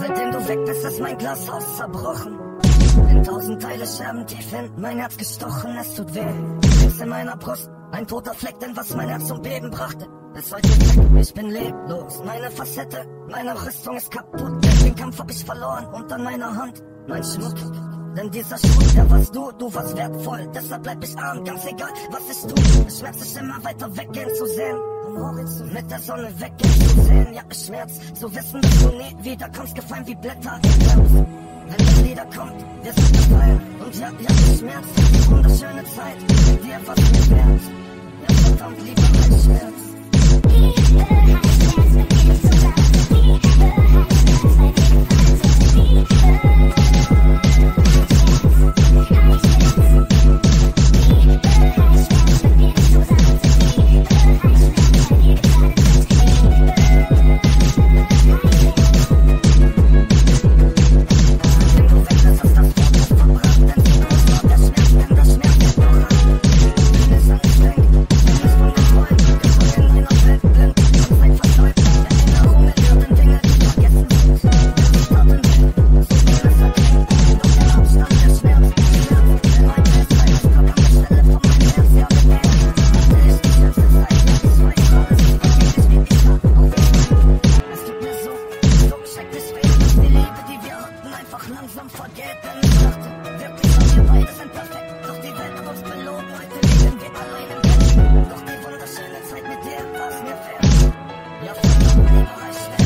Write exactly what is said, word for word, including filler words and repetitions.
Seitdem du weg bist, ist mein Glashaus zerbrochen. In tausend Teile Scherben tief hin, mein Herz gestochen, es tut weh. Links in meiner Brust, ein toter Fleck, denn was mein Herz zum Beben brachte, ist heute weg, ich bin leblos. Meine Facette, meine Rüstung ist kaputt, den Kampf hab ich verloren und an meiner Hand mein Schmuck. Denn dieser Schmuck, der warst du, du warst wertvoll, deshalb bleib ich arm, ganz egal, was ich tu. Es schmerzt sich immer weiter weggehen zu sehen, mit der Sonne weggehen zu sehen. Ja, es schmerzt zu wissen, dass du nie wiederkommst, gefallen wie Blätter im Herbst. Wenn das Lieder kommt, wirst du gefallen. Und ja, ja, es schmerzt, die wunderschöne Zeit, mit dir was mir wert. Ja, verdammt, lieber mein Scherz. Liebe heißt Schmerz, bei dir nicht so laut. Liebe heißt Schmerz, bei dir nicht so laut. Langsam vergeht, denn ich dachte wirklich, wir beide sind perfekt. Doch die Welt hat uns belohnt, heute liegen wir allein im Bett. Doch die wunderschöne Zeit mit dir war's mir wert. Ja, verdammt, lieber, ich